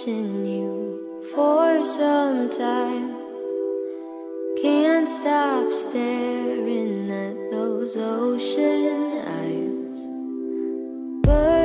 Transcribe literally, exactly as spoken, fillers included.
watching you for some time. Can't stop staring at those ocean eyes. But